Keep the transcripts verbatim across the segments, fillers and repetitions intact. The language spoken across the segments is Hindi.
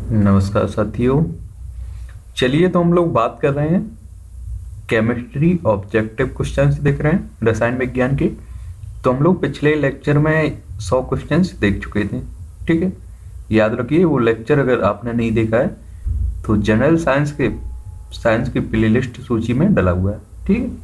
नमस्कार साथियों। चलिए तो हम लोग बात कर रहे हैं केमिस्ट्री ऑब्जेक्टिव क्वेश्चंस देख रहे हैं रसायन विज्ञान के। तो हम लोग पिछले लेक्चर में सौ क्वेश्चंस देख चुके थे। ठीक है, याद रखिए वो लेक्चर अगर आपने नहीं देखा है तो जनरल साइंस के साइंस की प्लेलिस्ट सूची में डला हुआ है। ठीक है,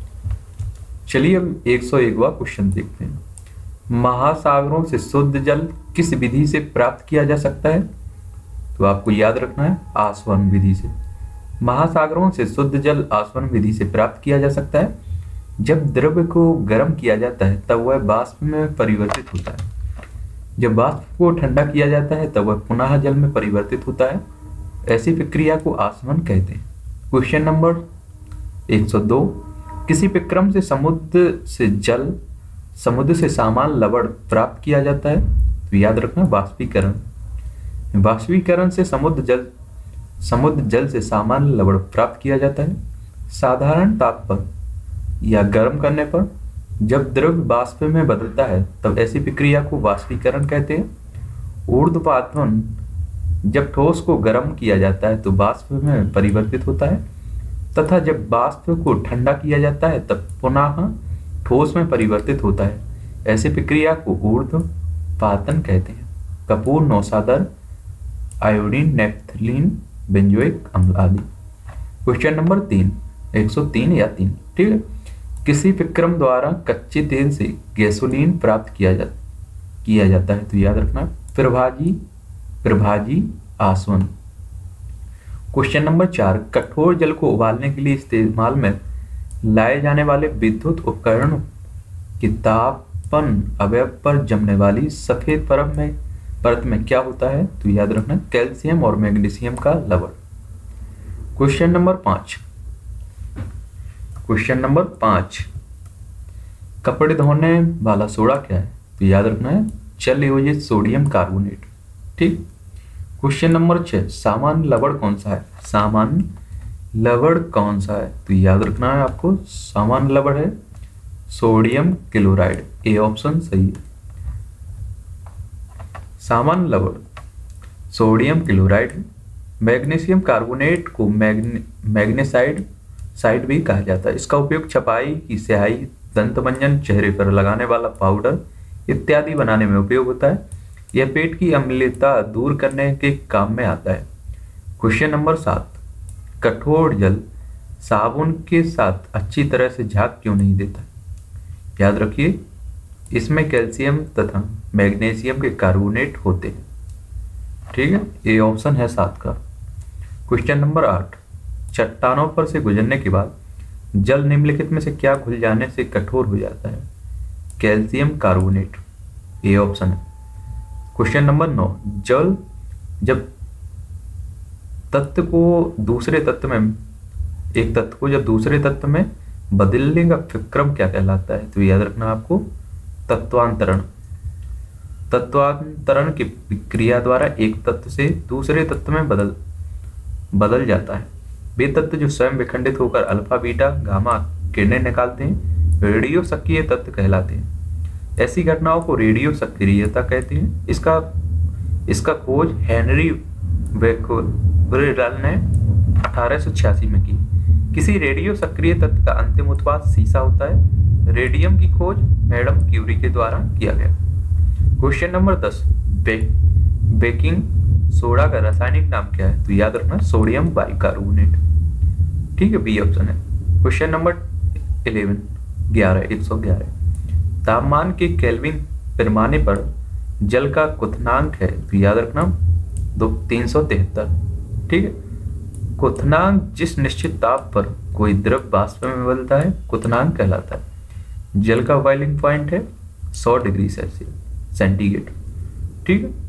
चलिए अब एक सौ एकवां क्वेश्चन देखते हैं। महासागरों से शुद्ध जल किस विधि से प्राप्त किया जा सकता है? तो आपको याद रखना है आसवन विधि से। महासागरों से शुद्ध जल आसवन विधि से प्राप्त किया जा सकता है। जब द्रव्य को गर्म किया जाता है तब वह वाष्प में परिवर्तित होता है। जब वाष्प को ठंडा किया जाता है तब वह पुनः जल में परिवर्तित होता है। ऐसी प्रक्रिया को आसवन कहते हैं। क्वेश्चन नंबर एक सौ दो। किसी विक्रम से समुद्र से जल समुद्र से सामान लवण प्राप्त किया जाता है? तो याद रखना वाष्पीकरण। वाष्पीकरण से समुद्र जल समुद्र जल से सामान्य लवण प्राप्त किया जाता है। साधारण ताप पर या गर्म करने पर जब द्रव्य वाष्प में बदलता है तब ऐसी प्रक्रिया को वाष्पीकरण कहते हैं। ऊर्ध्वपातन जब ठोस को गर्म किया जाता है तो वाष्प में परिवर्तित होता है तथा जब वाष्प को ठंडा किया जाता है तब पुनः ठोस में परिवर्तित होता है। ऐसी प्रक्रिया को ऊर्ध्वपातन कहते हैं। कपूर, नौसादर, आयोडीन, नेप्थलीन, बेंजोइक अम्ल आदि। क्वेश्चन नंबर तीन, एक सौ तीन या तीन। ठीक है, किसी विक्रम द्वारा कच्चे तेल से गैसोलीन प्राप्त किया जा किया जाता है? तो याद रखना प्रभाजी प्रभाजी आसवन। क्वेश्चन नंबर चार, कठोर जल को उबालने के लिए इस्तेमाल में लाए जाने वाले विद्युत उपकरण के तापन अवयव पर जमने वाली सफेद परत में परत में क्या होता है? तो याद रखना कैल्शियम और मैग्नीशियम का लवण। क्वेश्चन नंबर पांच क्वेश्चन नंबर पांच कपड़े धोने वाला सोडा क्या है? तो याद रखना है जल योजित सोडियम कार्बोनेट। ठीक। क्वेश्चन नंबर छह, सामान्य लवण कौन सा है? सामान्य लवण कौन सा है? तो याद रखना है आपको सामान्य लवण है सोडियम क्लोराइड। ए ऑप्शन सही है। सामान्य लवण सोडियम क्लोराइड। मैग्नीशियम कार्बोनेट को मैग्ने मैग्नेसाइड साइड भी कहा जाता है। इसका उपयोग छपाई की स्याही, दंत मंजन, चेहरे पर लगाने वाला पाउडर इत्यादि बनाने में उपयोग होता है। यह पेट की अम्लता दूर करने के काम में आता है। क्वेश्चन नंबर सात, कठोर जल साबुन के साथ अच्छी तरह से झाग क्यों नहीं देता? याद रखिए इसमें कैल्शियम तथा मैग्नीशियम के कार्बोनेट होते हैं। ठीक है, ये ऑप्शन है सात का। क्वेश्चन नंबर आठ, चट्टानों पर से गुजरने के बाद जल निम्नलिखित में से क्या घुल जाने से कठोर हो जाता है? Calcium carbonate. ए ऑप्शन है। क्वेश्चन नंबर नौ, जल जब तत्व को दूसरे तत्व में एक तत्व को जब दूसरे तत्व में बदलने का विक्रम क्या कहलाता है? तो याद रखना आपको तत्वांतरण। तत्वांतरण की क्रिया द्वारा एक तत्व से दूसरे तत्व में बदल बदल जाता है। वे तत्व जो स्वयं विखंडित होकर अल्फा, बीटा, गामा किरणें निकालते हैं रेडियो सक्रिय तत्व कहलाते हैं। ऐसी घटनाओं को रेडियो सक्रियता कहते हैं। इसका इसका खोज हेनरी बेक्वेरेल ने अठारह सौ छियासी में की। किसी रेडियो सक्रिय तत्व का अंतिम उत्पाद सीसा होता है। रेडियम की खोज मैडम क्यूरी के द्वारा किया गया। क्वेश्चन नंबर दस, बे, बेकिंग सोडा का रासायनिक नाम क्या है? तो याद रखना सोडियम बाइकार्बोनेट। ठीक है, बी ऑप्शन है। क्वेश्चन नंबर इलेवन ग्यारह एक सौ ग्यारह, तापमान के केल्विन पैमाने पर जल का क्वथनांक है? तो याद रखना दो तीन सौ तिहत्तर। ठीक है, क्वथनांक जिस निश्चित ताप पर कोई द्रव वाष्प में बदलता है क्वथनांक कहलाता है। जल का बॉइलिंग पॉइंट है सौ डिग्री सेल्सियस सेंटीग्रेड। ठीक है,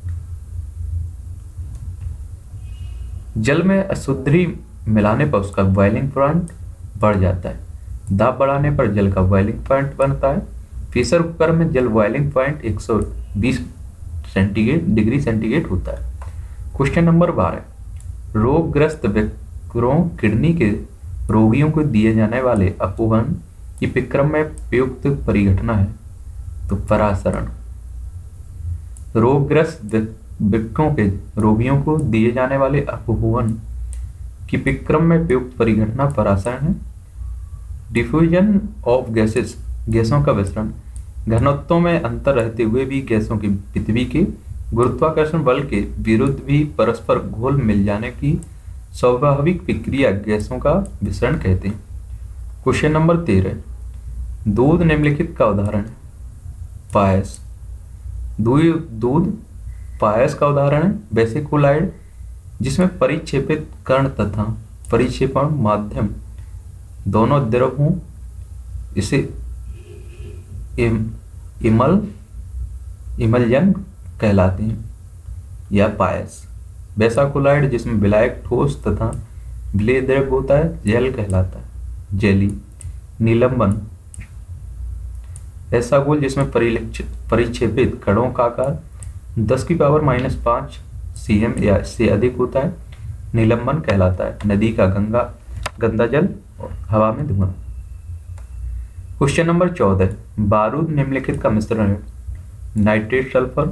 जल में अशुद्धि मिलाने पर उसका बॉइलिंग पॉइंट बढ़ जाता है। दाब बढ़ाने पर जल का बॉइलिंग पॉइंट बनता है। प्रेशर कुकर में जल बॉइलिंग पॉइंट एक सौ बीस सेंटीग्रेड डिग्री सेंटीग्रेड होता है। क्वेश्चन नंबर बारह, रोगग्रस्त व्यक्तियों किडनी के रोगियों को दिए जाने वाले अपोहन की विक्रम में प्रयुक्त परिघटना है? तो परासरण। रोगग्रस्त वृक्कों के रोगियों को दिए जाने वाले अपोहन की विक्रम में प्रयुक्त परिघटना पराशरण है। डिफ्यूजन ऑफ गैसेस, गैसों का विसरण, घनत्वों में अंतर रहते हुए भी गैसों की पृथ्वी के गुरुत्वाकर्षण बल के विरुद्ध भी परस्पर घुल मिल जाने की स्वाभाविक प्रक्रिया गैसों का विसरण कहते हैं। क्वेश्चन नंबर तेरह, दूध निम्नलिखित का उदाहरण है। पायस, दूध दूध पायस का उदाहरण है। वेसिकुलाइड, जिसमें परिक्षेपित कर्ण तथा परिक्षेपण माध्यम दोनों द्रव हों, इसे इम, इमल इमल्जन कहलाते हैं या पायस। वेसिकुलाइड, जिसमें विलायक ठोस तथा विलेय द्रव होता है, जेल कहलाता है, जेली। निलंबन, ऐसा गोल जिसमें परिक्षेपित कणों का आकार दस की पावर माइनस पाँच सीएम या इससे अधिक होता है, निलंबन कहलाता है। नदी का गंगा गंदा जल और हवा में धुआं। क्वेश्चन नंबर चौदह, बारूद निम्नलिखित का मिश्रण है। नाइट्रेट सल्फर,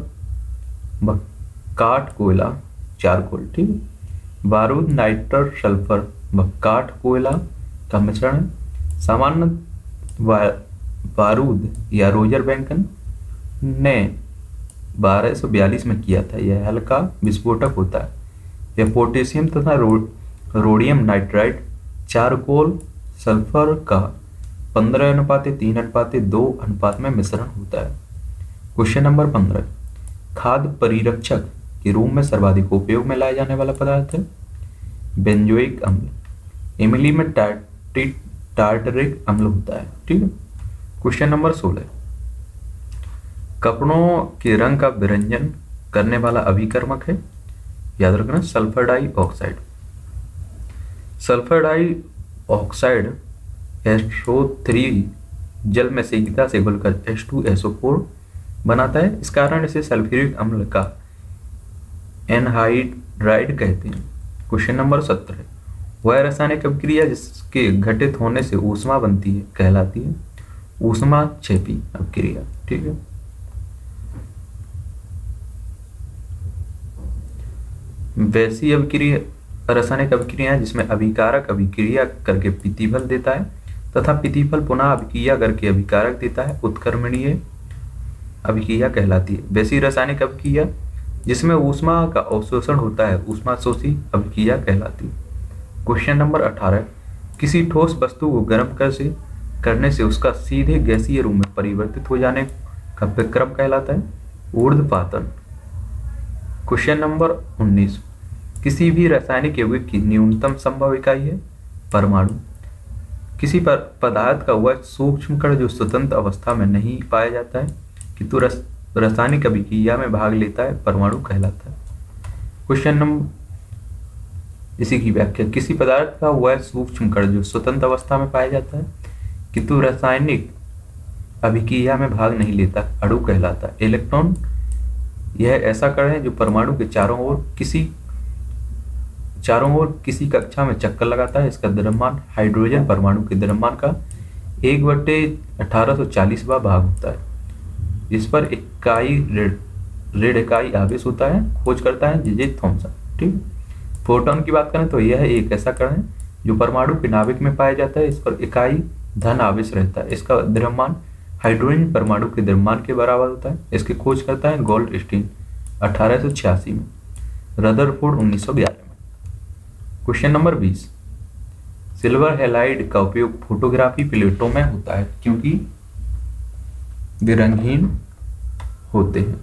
काठ कोयला, चारकोल। ठीक है, बारूद नाइट्रेट सल्फर व काठ कोयला का मिश्रण है। सामान्य बारूद या रोजर बैंकन ने बारह सौ बयालीस में किया था। यह हल्का विस्फोटक होता है। यह पोटेशियम तथा रो, रोडियम नाइट्राइड चारकोल सल्फर का पंद्रह अनुपात तीन अनुपात दो अनुपात में मिश्रण होता है। क्वेश्चन नंबर पंद्रह, खाद्य परिरक्षक के रूप में सर्वाधिक उपयोग में लाया जाने वाला पदार्थ है बेंजोइक अम्ल। इमली में टार्टिक टार्टरिक अम्ल होता है। ठीक है, क्वेश्चन नंबर सोलह, कपड़ों के रंग का विरंजन करने वाला अभिकर्मक है। याद रखना, sulphur dioxide. Sulphur dioxide S O three जल में शीघ्रता से घुलकर H two S O four बनाता है। इस कारण इसे सल्फ्यूरिक अम्ल का एनहाइड्राइड कहते हैं। क्वेश्चन नंबर सत्रह, वह रासायनिक अभिक्रिया जिसके घटित होने से ऊष्मा बनती है कहलाती है ऊष्मा क्षेपी अभिक्रिया। ठीक है, वैसी अभिक्रिया रासायनिक अभिक्रिया जिसमें अभिकारक अभिक्रिया करके प्रतिफल देता है तथा प्रतिफल पुनः अभिक्रिया करके अभिकारक देता है उत्क्रमणीय अभिक्रिया कहलाती है। वैसी रासायनिक अभिक्रिया जिसमें ऊष्मा का अवशोषण होता है ऊष्माशोषी अभिक्रिया कहलाती है। क्वेश्चन नंबर अठारह, किसी ठोस वस्तु को गर्म कर से करने से उसका सीधे गैसीय रूप में परिवर्तित हो जाने का विक्रम कहलाता है ऊर्ध्वपातन। क्वेश्चन नंबर उन्नीस, किसी भी रासायनिक यौगिक की न्यूनतम संभव इकाई है परमाणु। किसी पर पदार्थ का वह सूक्ष्म कण जो स्वतंत्र अवस्था में नहीं पाया जाता है किंतु रासायनिक अभिक्रिया में भाग लेता है परमाणु कहलाता है। क्वेश्चन नंबर इसी की व्याख्या, किसी पदार्थ का वह सूक्ष्म कण जो स्वतंत्र अवस्था में पाया जाता है किंतु रासायनिक अभिक्रिया में भाग नहीं लेता अणु कहलाता है। इलेक्ट्रॉन, यह ऐसा कण है जो परमाणु के चारों ओर किसी चारों ओर किसी कक्षा में चक्कर लगाता है। इसका द्रव्यमान हाइड्रोजन परमाणु के द्रव्यमान का एक बटे अठारह सौ चालीसवां भाग होता है। इस पर इकाई ऋण इकाई आवेश होता है। खोज करता है जे जे थॉमसन। ठीक, फोटोन की बात करें तो यह एक ऐसा कण है जो परमाणु के नाभिक में पाया जाता है। इस पर इकाई धन आवेश रहता है। इसका द्रव्यमान हाइड्रोजन परमाणु के द्रव्यमान के बराबर होता है। इसकी खोज करता है गोल्डस्टीन अठारह सौ छियासी में, रदरफोर्ड उन्नीस सौ ग्यारह में। क्वेश्चन नंबर बीस, सिल्वर हैलाइड का उपयोग फोटोग्राफी प्लेटों में होता है क्योंकि वे रंगहीन होते हैं।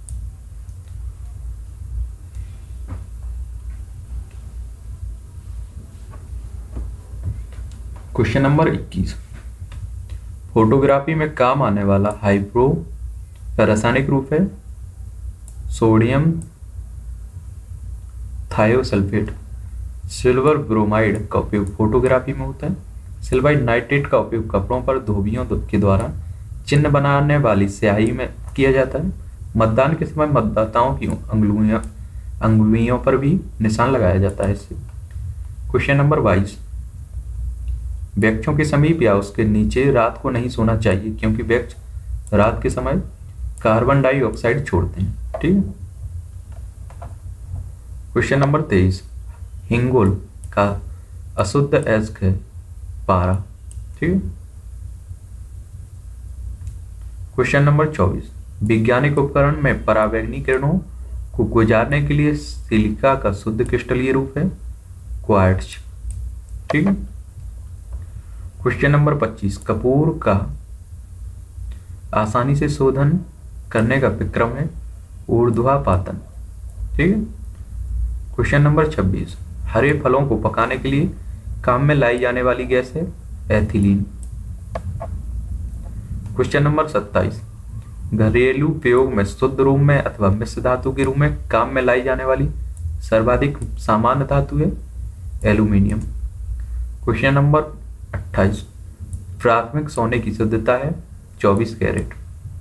क्वेश्चन नंबर इक्कीस, फोटोग्राफी में काम आने वाला हाइप्रो का रासायनिक रूप है सोडियम थायोसल्फेट। सिल्वर ब्रोमाइड का उपयोग फोटोग्राफी में होता है। सिल्वर नाइट्रेट का उपयोग कपड़ों पर धोबियों के द्वारा चिन्ह बनाने वाली स्याही में किया जाता है। मतदान के समय मतदाताओं की अंगुलियों अंगुलियों पर भी निशान लगाया जाता है इससे। क्वेश्चन नंबर बाईस, वृक्षों के समीप या उसके नीचे रात को नहीं सोना चाहिए क्योंकि वृक्ष रात के समय कार्बन डाइऑक्साइड छोड़ते हैं। ठीक है, क्वेश्चन नंबर तेईस, हिंगोल का अशुद्ध एस्क है पारा। ठीक है। क्वेश्चन नंबर चौबीस, वैज्ञानिक उपकरण में परावैंगनी किरणों को गुजारने के लिए सिलिका का शुद्ध क्रिस्टलीय रूप है क्वार्ट्ज। ठीक है। क्वेश्चन नंबर पच्चीस, कपूर का आसानी से शोधन करने का विक्रम है ऊर्ध्वापातन। ठीक है। क्वेश्चन नंबर छब्बीस, हरे फलों को पकाने के लिए काम में लाई जाने वाली गैस है एथिलीन। क्वेश्चन नंबर सत्ताईस, घरेलू उपयोग में शुद्ध रूप में अथवा मिश्र धातु के रूप में काम में लाई जाने वाली सर्वाधिक सामान्य धातु है एल्यूमिनियम। क्वेश्चन नंबर अट्ठाईस, प्राथमिक सोने की शुद्धता है चौबीस कैरेट।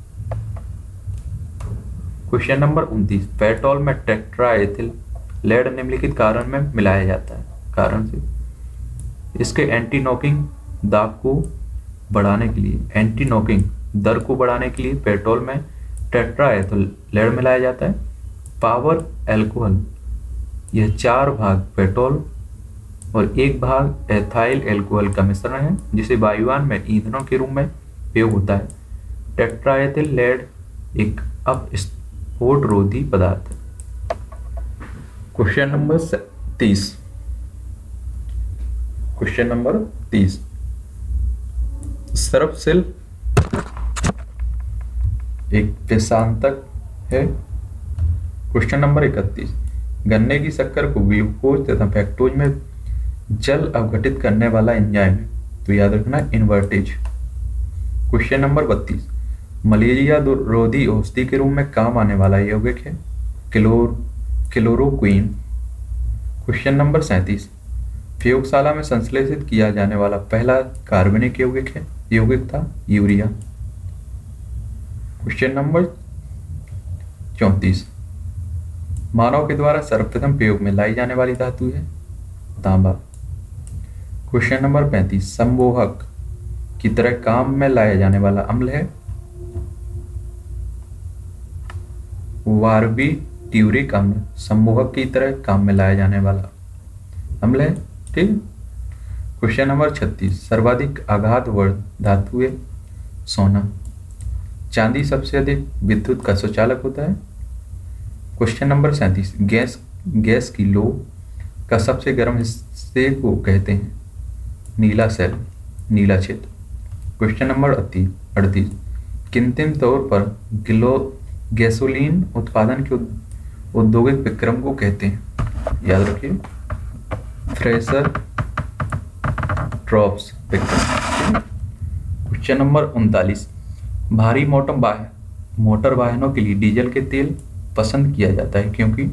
क्वेश्चन नंबर उनतीस, पेट्रोल में टेट्राएथिल लेड निम्नलिखित कारण में मिलाया जाता है कारण से इसके एंटी नॉकिंग दाब को बढ़ाने के लिए एंटी नॉकिंग दर को बढ़ाने के लिए पेट्रोल में टेट्राएथिल लेड मिलाया जाता है। पावर अल्कोहल, यह चार भाग पेट्रोल और एक भाग एथाइल अल्कोहल का मिश्रण है जिसे वायुयान में ईंधनों के रूप में उपयोग होता है। टेट्राएथिल लेड एक अपस्फोट रोधी पदार्थ है। क्वेश्चन नंबर तीस, क्वेश्चन नंबर तीस, सर्पसिल एक विषांतक है। क्वेश्चन नंबर इकतीस, गन्ने की शक्कर को ग्लूकोज तथा फ्रक्टोज में जल अवघटित करने वाला एंजाइम है तो याद रखना इन्वर्टेज। क्वेश्चन नंबर बत्तीस, मलेरिया रोधी औषधि के रूप में काम आने वाला यौगिक है क्लोर क्लोरोक्विन। क्वेश्चन नंबर सैंतीस, प्रयोगशाला में संश्लेषित किया जाने वाला पहला कार्बनिक यौगिक है यौगिक था यूरिया। क्वेश्चन नंबर चौंतीस, मानव के द्वारा सर्वप्रथम प्रयोग में लाई जाने वाली धातु है तांबा। क्वेश्चन नंबर पैंतीस, संमोहक की तरह काम में लाया जाने वाला अम्ल है बारबीट्यूरिक अम्ल। सम्मोहक की तरह काम में लाया जाने वाला अम्ल है। ठीक। क्वेश्चन नंबर छत्तीस, सर्वाधिक आघातवर्ध धातु है सोना। चांदी सबसे अधिक विद्युत का सुचालक होता है। क्वेश्चन नंबर सैंतीस, गैस गैस की लो का सबसे गर्म हिस्से को कहते हैं नीला सेल नीला क्षेत्र। क्वेश्चन नंबर अड़तीस अड़तीस कृत्रिम तौर पर गिलो गैसोलीन उत्पादन के औद्योगिक विक्रम को कहते हैं याद रखिए फ्रेशर ट्रॉप्स विक्रम। क्वेश्चन नंबर उनतालीस, भारी मोटर वाहन मोटर वाहनों के लिए डीजल के तेल पसंद किया जाता है क्योंकि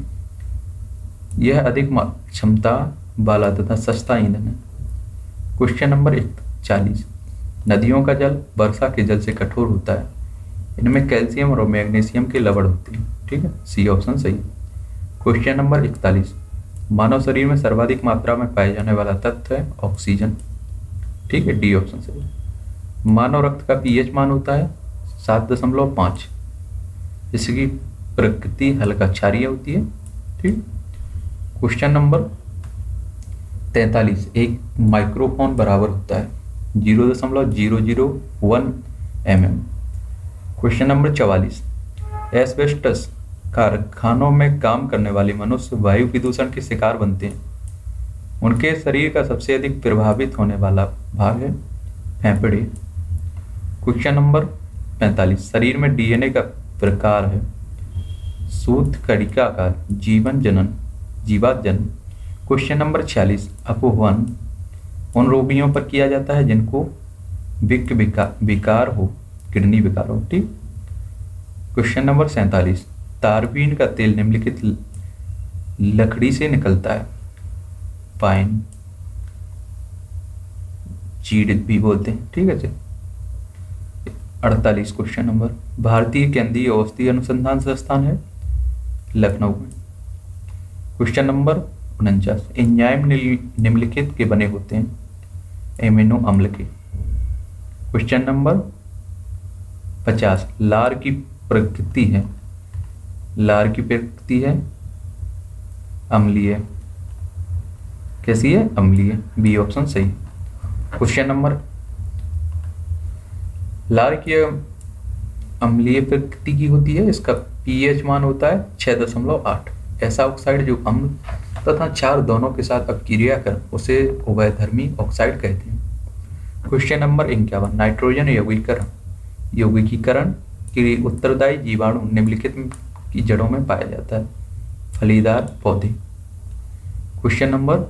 यह अधिक क्षमता वाला तथा सस्ता ईंधन है। क्वेश्चन नंबर चालीस, नदियों का जल वर्षा के जल से कठोर होता है। इनमें कैल्शियम और मैग्नीशियम के लवण होते हैं। ठीक है, सी ऑप्शन सही। क्वेश्चन नंबर इकतालीस, मानव शरीर में सर्वाधिक मात्रा में पाए जाने वाला तत्व है ऑक्सीजन। ठीक है, डी ऑप्शन सही। मानव रक्त का पीएच मान होता है सात दशमलव पाँच। इसकी प्रकृति हल्का क्षारीय होती है। ठीक। क्वेश्चन नंबर तैंतालीस, एक माइक्रोफोन बराबर होता है जीरो दशमलव zero zero one M M. Question number चवालीस, एस्बेस्टस कारखानों में काम करने वाले मनुष्य वायु प्रदूषण के शिकार बनते हैं। उनके शरीर का सबसे अधिक प्रभावित होने वाला भाग है फेफड़े। क्वेश्चन नंबर पैंतालीस, शरीर में डीएनए का प्रकार है सूत कणिकाकार जीवन जनन जीवात जन्म। क्वेश्चन नंबर छियालीस, अपहरण उन रोगियों पर किया जाता है जिनको विक विकार हो किडनी विकार हो। ठीक। क्वेश्चन नंबर सैंतालीस, तारबीन का तेल निम्नलिखित लकड़ी से निकलता है पाइन चीड़ भी बोलते हैं। ठीक है जी। अड़तालीस क्वेश्चन नंबर, भारतीय केंद्रीय औषधि अनुसंधान संस्थान है लखनऊ में। क्वेश्चन नंबर उनचास, एंजाइम निम्नलिखित के बने होते हैं एमिनो अम्ल के। क्वेश्चन नंबर पचास, लार की प्रकृति है लार की प्रकृति है अम्लीय। कैसी है? अम्लीय। बी ऑप्शन सही। क्वेश्चन नंबर, लार्कीय अम्लीय प्रकृति की होती है, इसका पीएच मान होता है छह दशमलव आठ। ऐसा ऑक्साइड जो अम्ल तथा क्षार दोनों के साथ अपक्रिया कर उसे उभयधर्मी ऑक्साइड कहते हैं। क्वेश्चन नंबर इक्यावन, नाइट्रोजन यौगिकीकरण यौगिकीकरण के लिए उत्तरदायी जीवाणु निम्नलिखित की जड़ों में पाया जाता है। फलीदार पौधे। क्वेश्चन नंबर,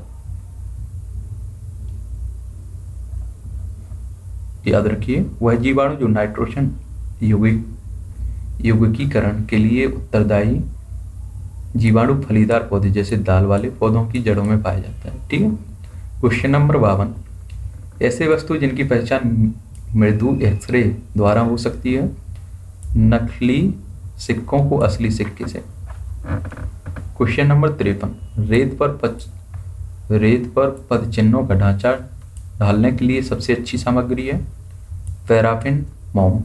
याद रखिए, वह जीवाणु जो नाइट्रोजन यौगिक यौगिकीकरण के लिए उत्तरदायी जीवाणु फलीदार पौधे जैसे दाल वाले पौधों की जड़ों में पाया जाता है। ठीक है। क्वेश्चन नंबर बावन, ऐसे वस्तु जिनकी पहचान मृदु एक्सरे द्वारा हो सकती है। नकली सिक्कों को असली सिक्के से। क्वेश्चन नंबर तिरपन, रेत पर पच रेत पर पद चिन्हों का ढांचा ढालने के लिए सबसे अच्छी सामग्री है। पैराफिन मोम।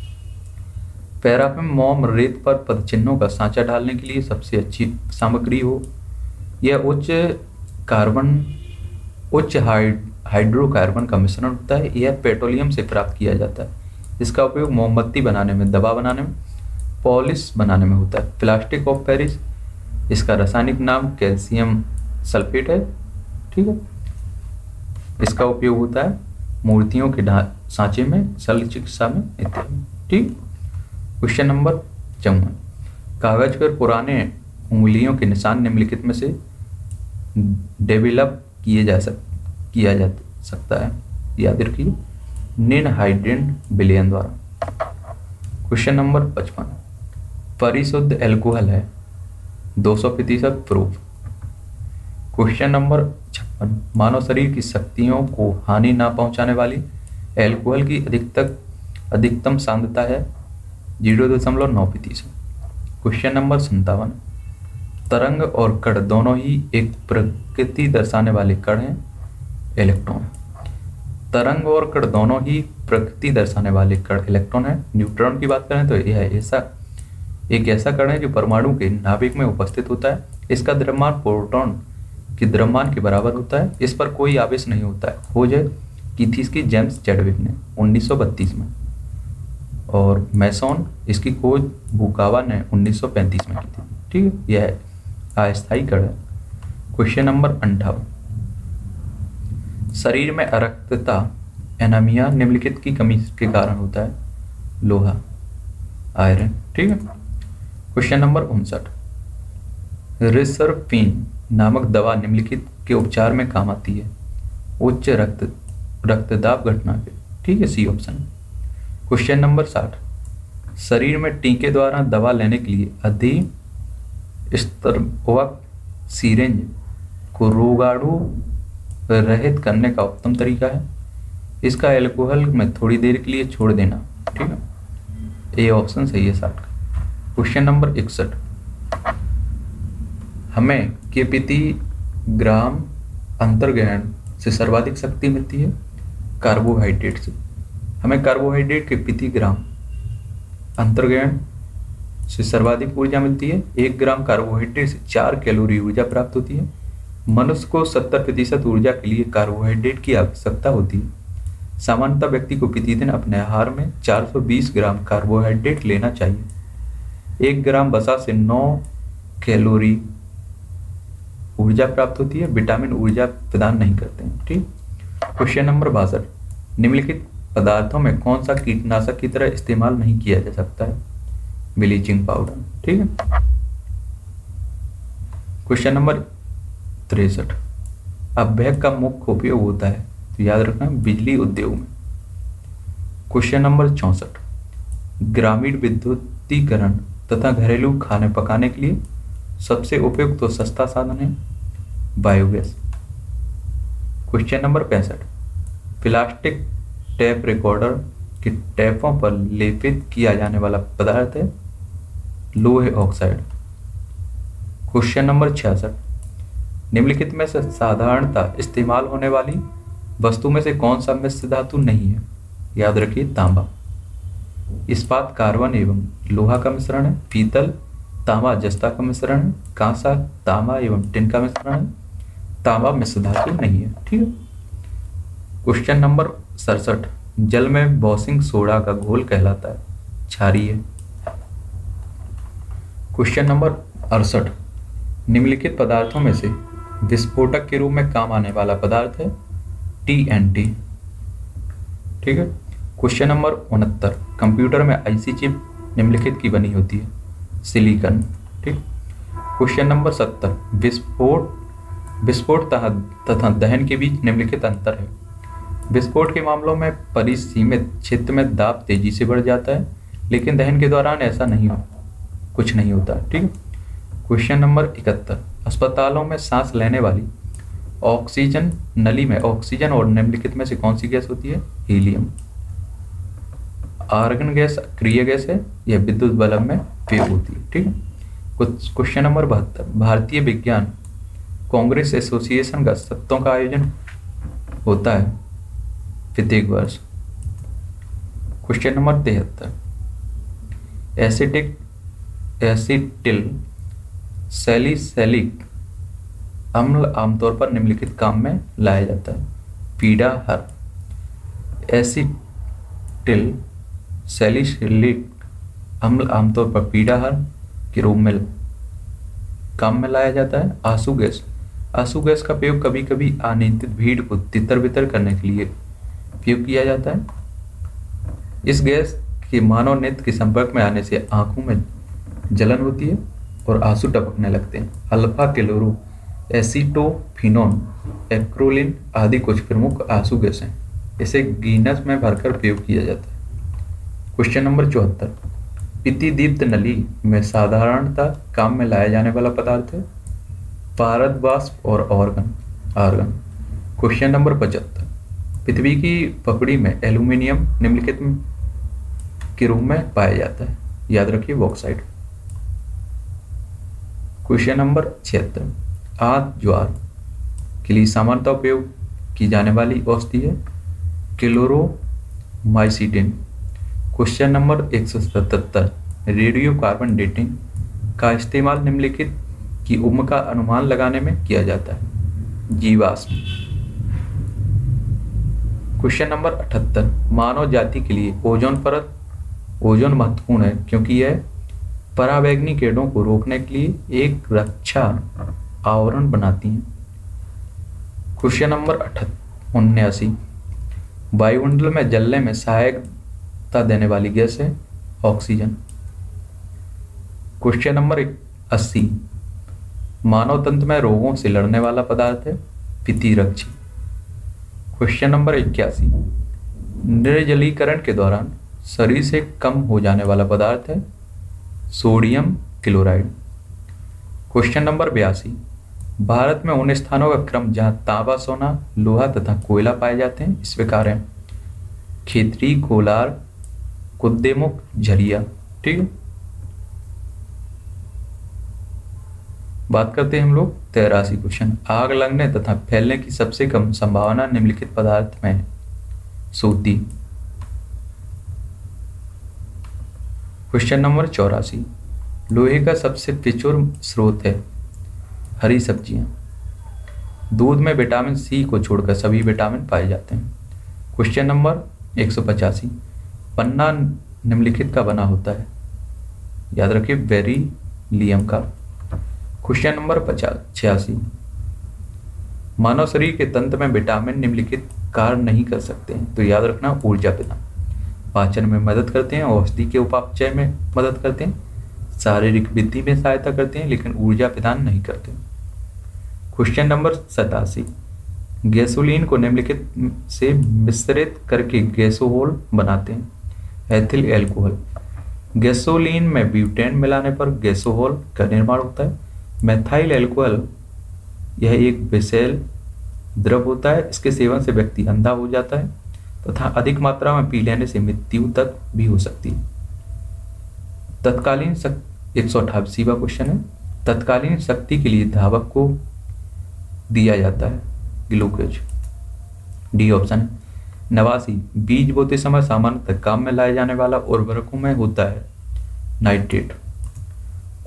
पैराफिन मोम रेत पर पद चिन्हों का सांचा ढालने के लिए सबसे अच्छी सामग्री हो। यह उच्च कार्बन उच्च हाइड हाइड्रोकार्बन का मिश्रण होता है। यह पेट्रोलियम से प्राप्त किया जाता है। इसका उपयोग मोमबत्ती बनाने में, दवा बनाने में, पॉलिश बनाने में होता है। प्लास्टिक ऑफ पेरिस, इसका रासायनिक नाम कैल्शियम सल्फेट है। ठीक है। इसका उपयोग होता है मूर्तियों के सांचे में, शल्य चिकित्सा में इत्यादि। ठीक। क्वेश्चन नंबर चौवन, कागज पर पुराने उंगलियों के निशान निम्नलिखित में से डेवलप किए जा सक किया जा सकता है। याद रखिए, निनहाइड्रेट विलयन द्वारा। क्वेश्चन नंबर पचपन, परिशुद्ध एल्कोहल है दो सौ प्रतिशत प्रूफ। क्वेश्चन नंबर छप्पन, मानव शरीर की शक्तियों को हानि ना पहुंचाने वाली एल्कोहल की अधिकतम अधिकतम सांद्रता है जीरो दशमलव नौ प्रतिशत। क्वेश्चन नंबर सत्तावन, तरंग और कण दोनों ही एक प्रकृति दर्शाने वाले कण हैं। इलेक्ट्रॉन। तरंग और कण दोनों ही प्रकृति दर्शाने वाले कण इलेक्ट्रॉन है। न्यूट्रॉन की बात करें तो यह ऐसा एक ऐसा कण है जो परमाणु के नाभिक में उपस्थित होता है। इसका द्रव्यमान प्रोटॉन के द्रव्यमान के बराबर होता है। इस पर कोई आवेश नहीं होता है। खोज की थी इसकी जेम्स चैडविक ने उन्नीस सौ बत्तीस में, और मैसॉन इसकी खोज बुकावा ने उन्नीस सौ पैंतीस में की थी। ठीक है। यह अस्थायी कण है। क्वेश्चन नंबर अंठावन, शरीर में अरक्तता एनीमिया निम्नलिखित की कमी के कारण होता है। लोहा, आयरन। ठीक है। क्वेश्चन नंबर उनसठ, रिसरपिन नामक दवा निम्नलिखित के उपचार में काम आती है। उच्च रक्त रक्तदाब घटना पे। ठीक है, सी ऑप्शन। क्वेश्चन नंबर साठ, शरीर में टीके द्वारा दवा लेने के लिए अधिक स्तरवक सीरेंज को रोगाणु रहित करने का उत्तम तरीका है। इसका अल्कोहल में थोड़ी देर के लिए छोड़ देना। ठीक है, ए ऑप्शन सही है साठ का। क्वेश्चन नंबर इकसठ, हमें के प्रति ग्राम अंतर्ग्रहण से सर्वाधिक शक्ति मिलती है। कार्बोहाइड्रेट से। हमें कार्बोहाइड्रेट के प्रति ग्राम अंतर्ग्रहण से सर्वाधिक ऊर्जा मिलती है। एक ग्राम कार्बोहाइड्रेट से चार कैलोरी ऊर्जा प्राप्त होती है। मनुष्य को सत्तर प्रतिशत ऊर्जा के लिए कार्बोहाइड्रेट की आवश्यकता होती है। सामान्यतः व्यक्ति को प्रतिदिन अपने आहार में चार सौ बीस ग्राम कार्बोहाइड्रेट लेना चाहिए। एक ग्राम वसा से नौ कैलोरी ऊर्जा प्राप्त होती है। विटामिन ऊर्जा प्रदान नहीं करते हैं। ठीक। क्वेश्चन नंबर बासठ, निम्नलिखित पदार्थों में कौन सा कीटनाशक की तरह इस्तेमाल नहीं किया जा सकता है। Bleaching powder. ठीक है। क्वेश्चन नंबर तिरसठ, अभ्यक का मुख्य उपयोग होता है, तो याद रखना बिजली उद्योग में। क्वेश्चन नंबर चौसठ, ग्रामीण विद्युतीकरण तथा घरेलू खाने पकाने के लिए सबसे उपयुक्त तो सस्ता साधन है बायोगैस। क्वेश्चन नंबर पैंसठ, प्लास्टिक टेप रिकॉर्डर के टैपों पर लेपित किया जाने वाला पदार्थ है लोहे ऑक्साइड। क्वेश्चन नंबर छियासठ, निम्नलिखित में से साधारणतः इस्तेमाल होने वाली वस्तु में से कौन सा मिश्र धातु नहीं है। याद रखिए तांबा। इस्पात कार्बन एवं लोहा का मिश्रण है। पीतल तांबा जस्ता का मिश्रण है, कांसा तांबा एवं टिन का मिश्रण है, तांबा मिश्र धातु नहीं है। ठीक है। क्वेश्चन नंबर सड़सठ, जल में वॉशिंग सोडा का घोल कहलाता है, क्षारीय। क्वेश्चन नंबर अड़सठ, निम्नलिखित पदार्थों में से विस्फोटक के रूप में काम आने वाला पदार्थ है टी एन टी। ठीक है। क्वेश्चन नंबर उनहत्तर, कंप्यूटर में ऐसी चिप निम्नलिखित की बनी होती है, सिलिकॉन। ठीक। क्वेश्चन नंबर सत्तर, विस्फोट विस्फोट तथा दहन के बीच निम्नलिखित अंतर है। विस्फोट के मामलों में परिसीमित क्षेत्र में दाब तेजी से बढ़ जाता है, लेकिन दहन के दौरान ऐसा नहीं हो कुछ नहीं होता। ठीक है। क्वेश्चन नंबर इकहत्तर, अस्पतालों में सांस लेने वाली ऑक्सीजन नली में ऑक्सीजन और निम्नलिखित में से कौन सी गैस होती है, हीलियम। आर्गन गैस अक्रिय गैस है, यह विद्युत बल्ब में प्रयोग होती है। ठीक है। कुछ क्वेश्चन नंबर बहत्तर, भारतीय विज्ञान कांग्रेस एसोसिएशन का सत्रों का आयोजन होता है प्रत्येक वर्ष। क्वेश्चन नंबर तिहत्तर, एसिटिक एसिटिल सैलिसिलिक अम्ल आमतौर पर निम्नलिखित काम में लाया जाता है, पीड़ा हर। एसिटिल सैलिसिलिक अम्ल आमतौर पर पीड़ा हर के रूप में काम में लाया जाता है। आंसू गैस आंसू गैस का प्रयोग कभी कभी अनियंत्रित भीड़ को तितर बितर करने के लिए प्रयोग किया जाता है। इस गैस के मानव नेत्र के संपर्क में आने से आंखों में जलन होती है और आंसू टपकने लगते हैं। अल्फा क्लोरो एसीटोफिनोन एक्रोलिन आदि कुछ प्रमुख आंसू गैस हैं, इसे गिनस में भरकर प्रयोग किया जाता है। क्वेश्चन नंबर चौहत्तर, पितिदीप्त नली में साधारणतः काम में लाया जाने वाला पदार्थ है पारद वाष्प और ऑर्गन आर्गन। क्वेश्चन नंबर पचहत्तर, पृथ्वी की पपड़ी में एल्यूमिनियम निम्नलिखित के रूप में पाया जाता है, याद रखिए बॉक्साइट। क्वेश्चन नंबर छिहत्तर, आंत ज्वार के लिए सामान्यतः उपयोग की जाने वाली औषधि है क्लोरोमाइसिटिन। क्वेश्चन नंबर एक सौ सतहत्तर, रेडियो कार्बन डेटिंग का इस्तेमाल निम्नलिखित की उम्र का अनुमान लगाने में किया जाता है, जीवाश्म। क्वेश्चन नंबर अठहत्तर, मानव जाति के लिए ओजोन परत ओजोन महत्वपूर्ण है क्योंकि यह पराबैंगनी किरणों को रोकने के लिए एक रक्षा आवरण बनाती है। क्वेश्चन नंबर अठहत्तर उन्यासी, वायुमंडल में जलने में सहायता देने वाली गैस है ऑक्सीजन। क्वेश्चन नंबर अस्सी, मानव तंत्र में रोगों से लड़ने वाला पदार्थ है पितिरक्षी। क्वेश्चन नंबर इक्यासी, निर्जलीकरण के दौरान शरीर से कम हो जाने वाला पदार्थ है सोडियम क्लोराइड। क्वेश्चन नंबर बयासी, भारत में उन स्थानों का क्रम जहां तांबा सोना लोहा तथा कोयला पाए जाते हैं इस प्रकार है खेतरी कोलार कुद्देमुख झरिया। ठीक है। बात करते हैं हम लोग तेरासी क्वेश्चन, आग लगने तथा फैलने की सबसे कम संभावना निम्नलिखित पदार्थ में है सूती। क्वेश्चन नंबर चौरासी, लोहे का सबसे प्रचुर स्रोत है हरी सब्जियां। दूध में विटामिन सी को छोड़कर सभी विटामिन पाए जाते हैं। क्वेश्चन नंबर एक सौ पचासी, पन्ना निम्नलिखित का बना होता है, याद रखिए बेरिलियम का। क्वेश्चन नंबर पचास छियासी, मानव शरीर के तंत्र में विटामिन निम्नलिखित कार्य नहीं कर सकते हैं, तो याद रखना ऊर्जा प्रदान, पाचन में मदद करते हैं, औषधि के उपापचय में मदद करते हैं, शारीरिक वृद्धि में सहायता करते हैं, लेकिन ऊर्जा प्रदान नहीं करते। क्वेश्चन नंबर सतासी, गैसोलीन को निम्नलिखित से मिश्रित करके गैसोहोल बनाते हैं एथिल एल्कोहल। गैसोलीन में ब्यूटेन मिलाने पर गैसोहोल का निर्माण होता है। मेथाइल एल्कोहल यह एक विषैल द्रव होता है, इसके सेवन से व्यक्ति अंधा हो जाता है तथा अधिक मात्रा में पी लेने से मृत्यु तक भी हो सकती है। तत्कालीन एक सौ अट्ठासीवा क्वेश्चन है, तत्कालीन शक्ति के लिए धावक को दिया जाता है ग्लूकोज, डी ऑप्शन है। नवासी, बीज बोते समय सामान्यतः काम में लाए जाने वाला उर्वरकों में होता है नाइट्रेट।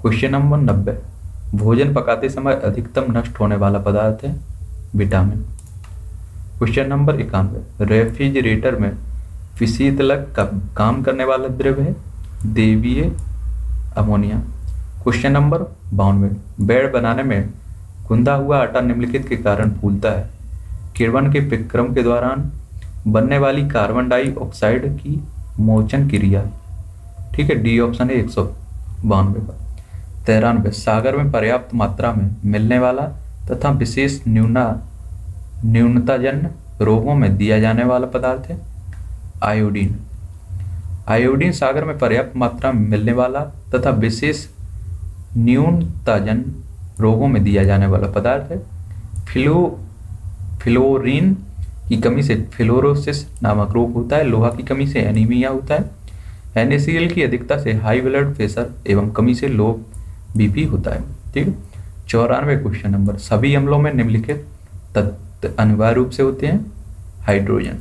क्वेश्चन नंबर नब्बे, भोजन पकाते समय अधिकतम नष्ट होने वाला पदार्थ है विटामिन। क्वेश्चन नंबर इक्यानवे, रेफ्रिजरेटर में विशीतलक का काम करने वाला द्रव्य है दैवीय अमोनिया। क्वेश्चन नंबर बानवे, बेड बनाने में गुंदा हुआ आटा निम्नलिखित के कारण फूलता है। किण्वन के विक्रम के दौरान बनने वाली कार्बन डाइऑक्साइड की मोचन क्रिया। ठीक है, डी ऑप्शन है एक सौ बानवे का। तिरानवे, सागर में पर्याप्त मात्रा में मिलने वाला तथा विशेष न्यूना न्यूनताजन्य रोगों में दिया जाने वाला पदार्थ है आयोडीन। आयोडीन सागर में पर्याप्त मात्रा में मिलने वाला तथा विशेष न्यूनताजन्य रोगों में दिया जाने वाला पदार्थ है। फ्लो फ्लोरीन की कमी से फ्लोरोसिस नामक रोग होता है। लोहा की कमी से एनीमिया होता है। एन ए सी एल की अधिकता से हाई ब्लड प्रेशर एवं कमी से लो बीपी होता है। ठीक है, चौरानवे क्वेश्चन नंबर, सभी अम्लों में निम्नलिखित तत्व अनिवार्य रूप से होते हैं हाइड्रोजन।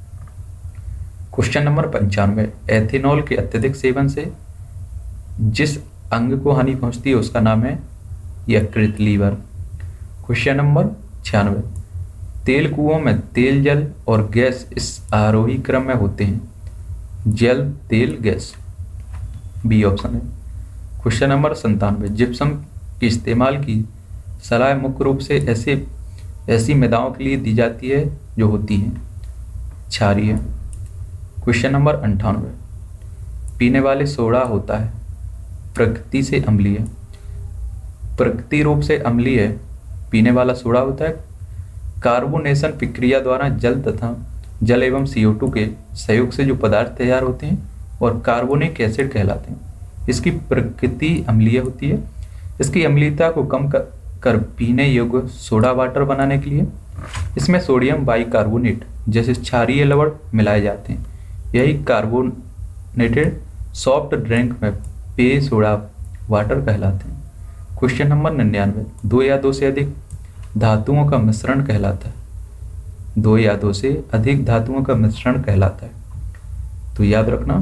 क्वेश्चन नंबर पंचानवे, एथेनॉल के अत्यधिक सेवन से जिस अंग को हानि पहुंचती है उसका नाम है यकृत लीवर। क्वेश्चन नंबर छियानवे, तेल कुओं में तेल जल और गैस इस आरोही क्रम में होते हैं जल तेल गैस, बी ऑप्शन है। क्वेश्चन नंबर संतानवे, जिप्सम के इस्तेमाल की सलाह मुख्य रूप से ऐसे ऐसी मृदाओं के लिए दी जाती है जो होती हैं क्षारीय। क्वेश्चन नंबर अंठानवे, पीने वाले सोडा होता है प्रकृति से अम्लीय। प्रकृति रूप से अम्लीय पीने वाला सोडा होता है। कार्बोनेशन प्रक्रिया द्वारा जल तथा जल एवं सी ओ टू के सहयोग से जो पदार्थ तैयार होते हैं और कार्बोनिक एसिड कहलाते हैं। इसकी प्रकृति अम्लीय होती है। इसकी अम्लीयता को कम कर, कर पीने योग्य सोडा वाटर बनाने के लिए इसमें सोडियम बाइकार्बोनेट जैसे क्षारीय लवण मिलाए जाते हैं। यही कार्बोनेटेड सॉफ्ट ड्रिंक में पेय सोडा वाटर कहलाते हैं। क्वेश्चन नंबर निन्यानवे, दो या दो से अधिक धातुओं का मिश्रण कहलाता है दो या दो से अधिक धातुओं का मिश्रण कहलाता है। तो याद रखना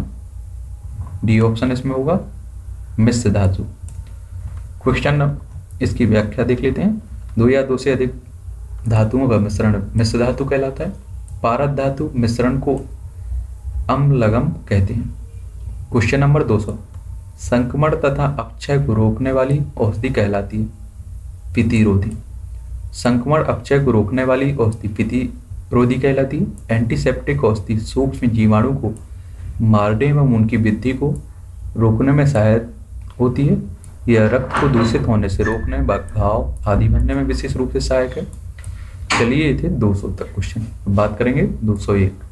डी ऑप्शन इसमें होगा मिश्र धातु। क्वेश्चन इसकी व्याख्या देख लेते हैं। दो या दो से अधिक धातुओं का मिश्रण मिश्र धातु कहलाता है। पारद धातु मिश्रण को अम्लगम कहते हैं। क्वेश्चन नंबर दो सौ, संक्रमण तथा अपक्षय को रोकने वाली औषधि कहलाती है पितिरोधी। संक्रमण अपक्षय को रोकने वाली औषधि पितिरोधी कहलाती है। एंटीसेप्टिक औषधि सूक्ष्म जीवाणु को मारने एवं उनकी वृद्धि को रोकने में सहायक होती है। यह रक्त को दूषित होने से रोकने, घाव आदि भरने में विशेष रूप से सहायक है। चलिए ये थे दो सौ तक क्वेश्चन। बात करेंगे दो सौ एक।